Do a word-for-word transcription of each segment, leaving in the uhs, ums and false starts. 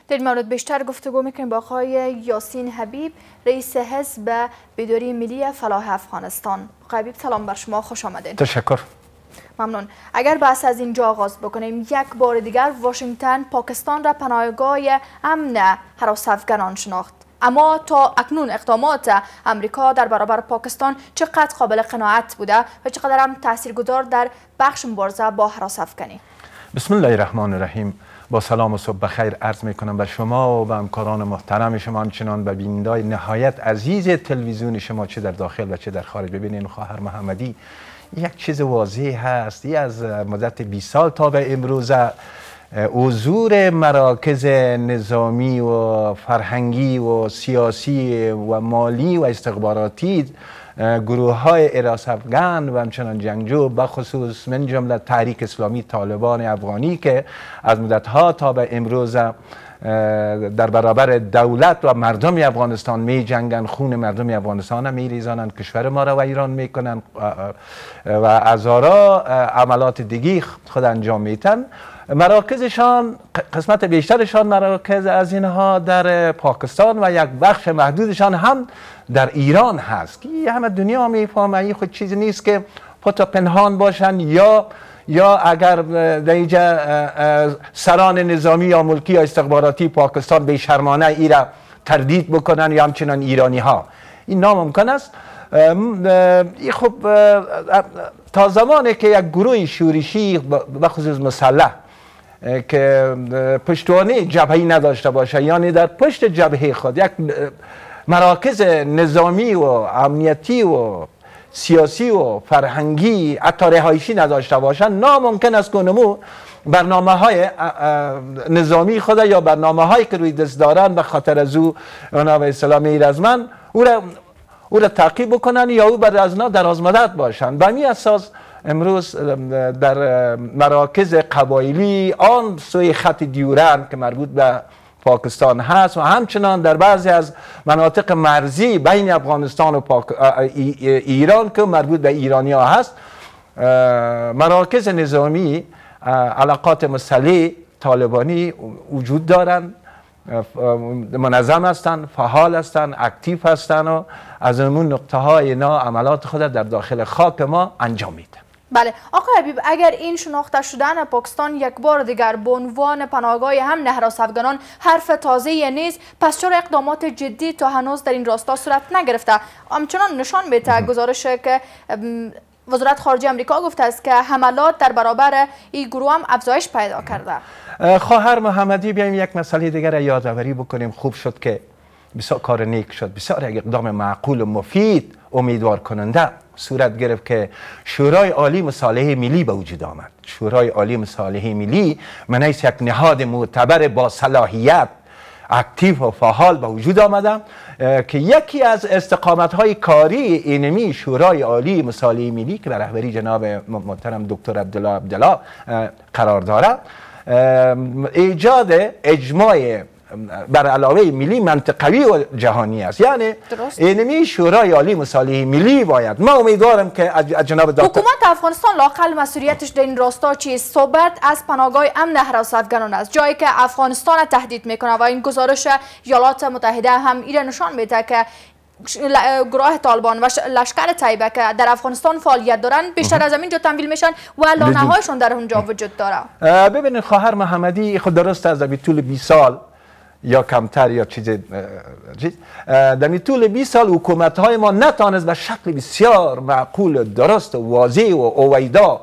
در این مورد بیشتر گفتگو میکنیم با آقای یاسین حبیب، رئیس حزب بیداری ملی فلاح افغانستان. آقای حبیب سلام بر شما، خوش آمدید. تشکر. ممنون. اگر بحث از اینجا آغاز بکنیم، یک بار دیگر واشنگتن پاکستان را پناهگاه امن هراس افغانان شناخت. اما تا اکنون اقدامات امریکا در برابر پاکستان چقدر قابل قناعت بوده و چقدر هم تاثیرگذار در بخش مبارزه با هراس افغانی؟ بسم الله الرحمن الرحیم. با سلام و صبح بخیر عرض می کنم به شما و به همکاران محترم شما، همچنان به بینندگان نهایت عزیز تلویزیون شما، چه در داخل و چه در خارج. ببینید خواهر محمدی، یک چیز واضح هست، ای از مدت بیست سال تا به امروز حضور مراکز نظامی و فرهنگی و سیاسی و مالی و استخباراتی گروه های هراس افغان و همچنان جنگجو، بخصوص من جمله تحریک اسلامی طالبان افغانی که از مدت ها تا به امروز در برابر دولت و مردم افغانستان می جنگن، خون مردم افغانستان می ریزانن، کشور ما را و ایران می کنن و هزارا عملات دیگی خود انجام میتن. مراکزشان، قسمت بیشترشان مراکز از اینها در پاکستان و یک بخش محدودشان هم در ایران هست که همه دنیا میفهمه این خود چیزی نیست که پتا پنهان باشن یا یا اگر در اینجا سران نظامی یا ملکی یا استخباراتی پاکستان به شرمانه ای را تردید بکنن یا همچنان ایرانی ها، این ناممکن است. خب تا زمانی که یک گروه شورشی بخصوص مسلح که پشتوانه جبهه‌ای نداشته باشه، یعنی در پشت جبهه خود یک مراکز نظامی و امنیتی و سیاسی و فرهنگی حتی رهایشی نداشته باشن، ناممکن است که نمو برنامه های نظامی خود یا برنامه هایی که روی دست دارن به خاطر از او اونا به اصطلاح میرزمن او را او را تعقیب بکنن یا او بر از نا در آزمدت باشن. به همین اساس امروز در مراکز قبایلی آن سوی خط دیورند که مربوط به پاکستان هست و همچنان در بعضی از مناطق مرزی بین افغانستان و پاک... ایران که مربوط به ایرانی ها هست، مراکز نظامی علاقات مسلح طالبانی وجود دارند، منظم هستند، فعال هستند، اکتیو هستند و از اون نقطه های اینا عملات خود در داخل خاک ما انجام میدن. بله آقای حبیب، اگر این شناخته شدن پاکستان یک بار دیگر به عنوان پناهگاه امن هراس افغانان حرف تازه نیست، پس چرا اقدامات جدی تا هنوز در این راستا صورت نگرفته؟ همچنان نشان میده گزارش که وزارت خارجه امریکا گفته است که حملات در برابر این گروه هم افزایش پیدا کرده. خواهر محمدی، بیایم یک مسئله دیگر یادآوری بکنیم. خوب شد که بسیار کار نیک شد، بسیار یک اقدام معقول و مفید امیدوار کننده صورت گرفت که شورای عالی مصالحه ملی به وجود آمد. شورای عالی مصالحه ملی من حیث یک نهاد معتبر با صلاحیت اکتیو و فعال به وجود آمدم که یکی از استقامت های کاری اینمی شورای عالی مصالحه ملی که به رهبری جناب محترم دکتر عبدالله عبدالله قرار دارد، ایجاد اجماع بر علاوه ملی منطقوی و جهانی است. یعنی اینمی شورای عالی مصالحه ملی باید، ما امیدوارم که از جناب دکتر حکومت افغانستان لااقل مسئولیتش در این راستا چیست؟ صحبت از پناهگاه امن هراس افغانان است، جایی که افغانستان تهدید میکنه و این گزارش ایالات متحده هم ایره نشان میده که گروه طالبان و لشکر طیبه که در افغانستان فعالیت دارن بیشتر از اینجا تمویل میشن و لانه‌هایشون در اونجا وجود داره. ببینید خواهر محمدی، خود درست از طول بیست سال یا کمتر یا چیز در طول بیست سال حکومت های ما نتانست به شکل بسیار معقول، درست و واضح و اویدا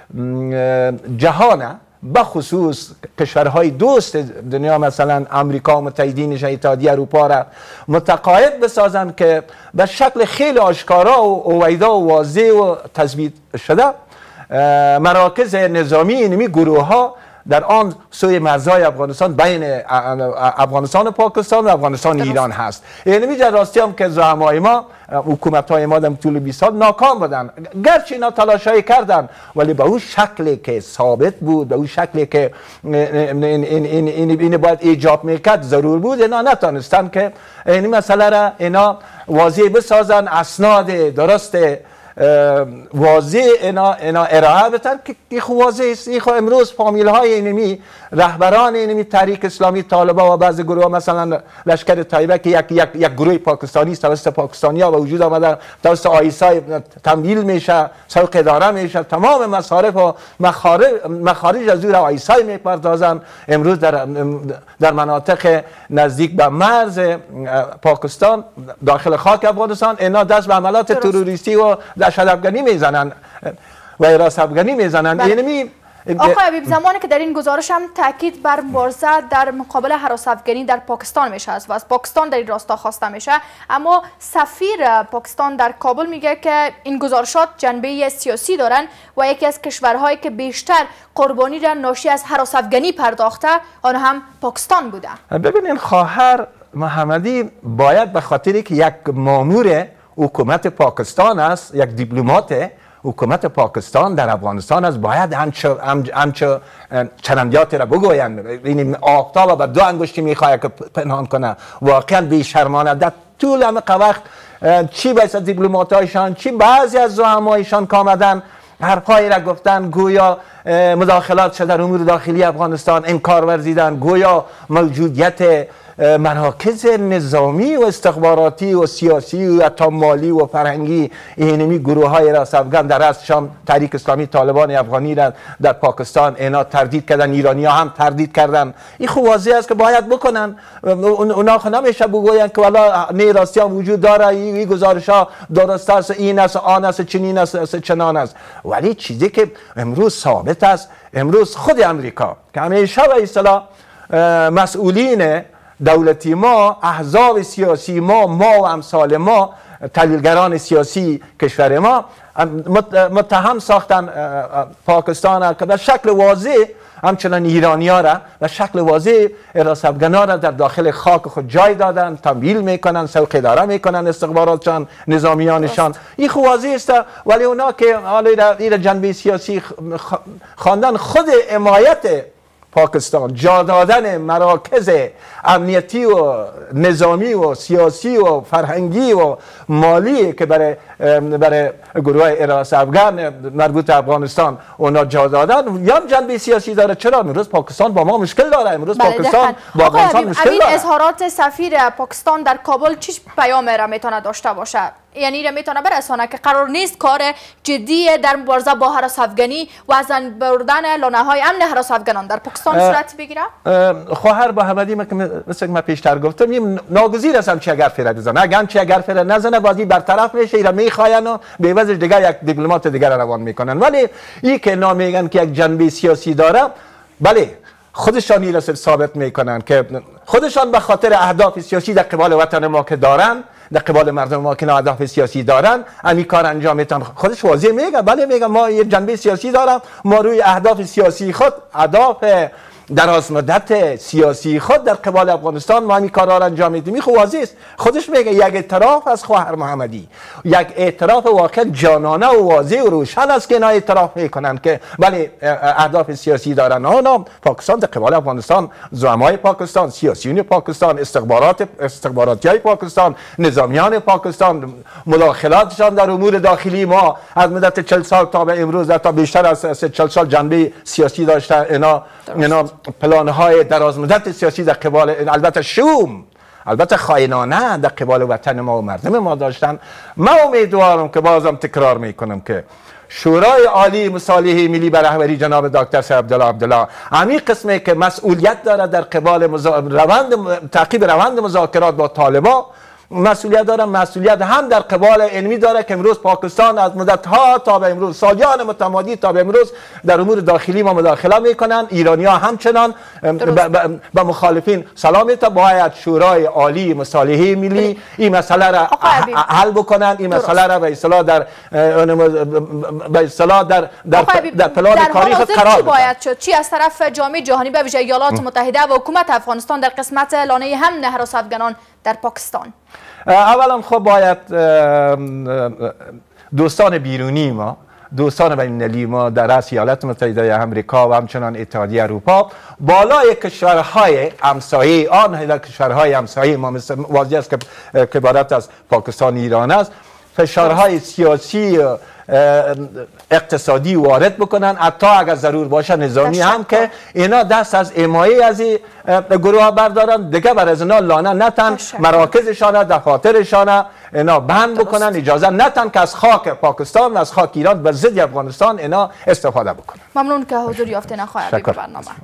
جهان بخصوص کشورهای دوست دنیا مثلا امریکا و متحدینش، اتحادیه اروپا را متقاعد بسازند که به شکل خیلی آشکارا و اویدا و واضح و تثبیت شده مراکز نظامی اینمی گروه ها در آن سوی مرزهای افغانستان بین افغانستان و پاکستان و افغانستان و ایران هست. یعنی در راستی هم که زعمای ما، حکومت های ما در طول بیست سال ناکام بودن، گرچه اینا تلاشایی کردن ولی به اون شکلی که ثابت بود، به اون شکلی که این این این این باید ایجاب میکرد ضرور بود، اینا نتونستن که این مسئله را اینا واضح بسازن، اسناد درست واضح اینا اینا ارائه بتن که خو واضح است. خو امروز فامیل های اینمی رهبران اینمی تحریک اسلامی طالبان و بعض گروه مثلا لشکر طیبه که یک یک یک گروه پاکستانی توسط پاکستانی‌ها به وجود آمده، توسط آیسای تمویل میشه، سوق اداره میشه، تمام مصارف و مخارج مخارج از زیر آیسای میپردازن. امروز در در مناطق نزدیک به مرز پاکستان داخل خاک افغانستان اینا دست به عملات تروریستی و دهشت افغانی میزنن و حراس افغانی میزنن. یعنی آقای حبیب، زمانی که در این گزارش هم تاکید بر مبارزه در مقابل هراس افغانی در پاکستان میشه و از پاکستان در این راستا خواسته میشه، اما سفیر پاکستان در کابل میگه که این گزارشات جنبه سیاسی دارن و یکی از کشورهایی که بیشتر قربانی را ناشی از هراس افغانی پرداخته آن هم پاکستان بوده. ببینین خواهر محمدی باید به خاطری که یک مامور حکومت پاکستان است، یک دیپلمات حکومت پاکستان در افغانستان است، باید همچه همچه چرندیات را بگویند. این آفتاب به دو انگشتی میخواد که پنهان کنه. واقعا بیشرمانه در طول همه وقت چی بایست دیپلمات هایشان، چی بعضی از زعمایشان که آمدن حرفایی را گفتن گویا مداخلات شده در امور داخلی افغانستان، انکار ورزیدن گویا موجودیت مراکز نظامی و استخباراتی و سیاسی و حتی مالی و فرهنگی اینمی گروه های راست افغان در رأسشان تحریک اسلامی طالبان افغانی را در پاکستان اینا تردید کردن، ایرانی ها هم تردید کردن. این خوب واضح است که باید بکنن. اونا خود نمیشه بگوین که والا نه راستی هم وجود داره، این گزارش ها درست است، این است، آن است، چنین است، چنان است. ولی چیزی که امروز ثابت است، امروز خود امریکا که همیشه به اصطلاح مسئولین دولتی ما، احزاب سیاسی ما، ما و امثال ما، تحلیلگران سیاسی کشور ما متهم ساختن پاکستان که به شکل واضح همچنان ایرانی ها را به شکل واضح حراس افغان را در داخل خاک خود جای دادن، تمویل میکنن، سوق اداره میکنن، استخباراتشان، نظامیانشان. این خود واضح است. ولی اونا که حالا این جنبه سیاسی خواندن، خود حمایت پاکستان، جا دادن مراکز امنیتی و نظامی و سیاسی و فرهنگی و مالی که برای برای گروه حراس افغان مربوط افغانستان اونا جا دادن، یا جنبه سیاسی داره. چرا امروز پاکستان با ما مشکل داره؟ امروز پاکستان با افغانستان مشکل داره. اظهارات سفیر پاکستان در کابل چه پیام را میتونه داشته باشه؟ یعنی را میتونه برسانه که قرار نیست کار جدی در مبارزه با هراس افغانی و از بردن لانه های امن هراس افغانان در پاکستان صورت بگیره؟ خواهر با حمدی مثل که من پیشتر گفتم، این ناگزیر است همچی اگر فره بزنه. اگر همچی اگر فره نزنه بازی برطرف میشه، ایرا میخواین و به عوضش دیگه یک دیپلمات دیگر روان میکنن. ولی این که نامیگن که یک جنبه سیاسی داره، بله خودشان این را ثابت میکنن که خودشان به خاطر اهداف سیاسی در قبال وطن ما که دارن، در قبال مردم ما که اهداف سیاسی دارن، همین کار انجام میتن. خودش واضح میگه بله، میگه ما یه جنبه سیاسی دارم، ما روی اهداف سیاسی خود، اهداف دراز مدت سیاسی خود در قبال افغانستان ما همین کارا را انجام میدیم. خب واضح است. خودش میگه یک اعتراف از خواهر محمدی، یک اعتراف واقعا جانانه و واضح و روشن است که اینا اعتراف میکنن که بله اهداف سیاسی دارن. اونا پاکستان در قبال افغانستان، زعمای پاکستان، سیاسیون پاکستان، استخبارات استخباراتی های پاکستان، نظامیان پاکستان، مداخلاتشان در امور داخلی ما از مدت چهل سال تا به امروز تا بیشتر از چهل سال جنبه سیاسی داشتن. اینا اینا پلان‌های درازمدت سیاسی در قبال، البته شوم، البته خائنانه در قبال وطن ما و مردم ما داشتن. ما امیدوارم که بازم تکرار میکنم که شورای عالی مصالحه ملی به رهبری جناب دکتر سید عبدالله عبدالله همین قسمه که مسئولیت داره در قبال مزا... روند تعقیب روند مذاکرات با طالبان، مسئولیت داره. مسئولیت هم در قبال علمی داره که امروز پاکستان از مدت ها تا به امروز، سالیان متمادی تا به امروز در امور داخلی ما مداخله میکنن. ایرانی ها همچنان به مخالفین سلام تا باید شورای عالی مصالحه ملی این مسئله را حل بکنن. این مسئله را به اصطلاح در به اصطلاح در در در پلان کاری خود قرار بدن. باید شد چی از طرف جامعه جهانی به ویژه ایالات متحده و حکومت افغانستان در قسمت لانه هم هراس افغانان در پاکستان؟ اولا خب باید دوستان بیرونی ما، دوستان بین‌المللی ما در رأس ایالات متحده آمریکا و همچنان اتحادیه اروپا، بالای کشورهای همسایه آن کشورهای همسایه ما مثل واضح است که عبارت از پاکستان، ایران است، فشارهای سیاسی اقتصادی وارد بکنن، حتی اگر ضرور باشه نظامی هم، که اینا دست از حمایه از این گروه ها بردارن دیگه. بر از اینا لانه نتن مراکزشان، دفاترشان اینا بند بکنن، اجازه نتن که از خاک پاکستان و از خاک ایران به ضد افغانستان اینا استفاده بکنن. ممنون که حضور یافتین آقای حبیب برنامه.